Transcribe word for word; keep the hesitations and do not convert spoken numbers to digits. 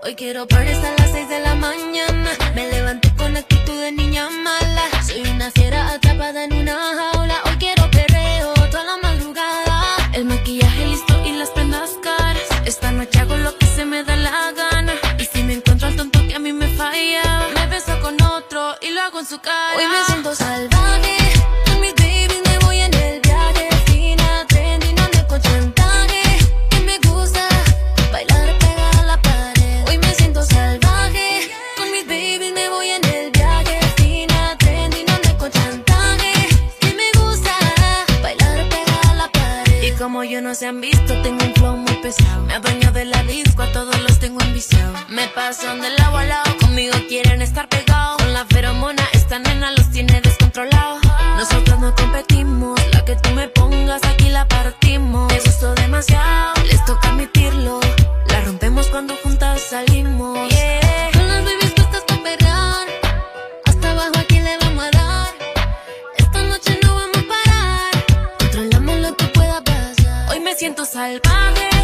Hoy quiero party hasta las seis de la mañana. Me levanté con actitud de niña mala. Soy una fiera atrapada en una jaula. Hoy quiero perreo toda la madrugada. El maquillaje listo y las prendas caras. Esta noche hago lo que se me da la gana. Y si me encuentro al tonto que a mí me falla, me beso con otro y lo hago en su cara. Hoy me siento salvaje. Con mis babies me voy en el viaje. Fina, trendy, no ando con chantaje. Y me gusta bailar pegada a la pared. Hoy me siento salvaje. Con mis babies me voy en el viaje. Fina, trendy, no ando con chantaje. Y me gusta bailar pegada a la pared. Y como yo no se han visto, tengo un flow muy pesado. Me adueño de la disco, a todos los tengo enviciados. Me pasan del lado a lado, conmigo quieren estar pegados. Con la feromona, esta nena los tiene descontrolados. Nosotros no competimos, la que tú me pongas aquí la partimos. Me gustó demasiado, les toca admitirlo. La rompemos cuando juntas salimos. Yeah. Con las babies puestas pa' perrear, hasta abajo aquí le vamos a dar. Esta noche no vamos a parar, controlamos lo que pueda pasar. Hoy me siento salvaje.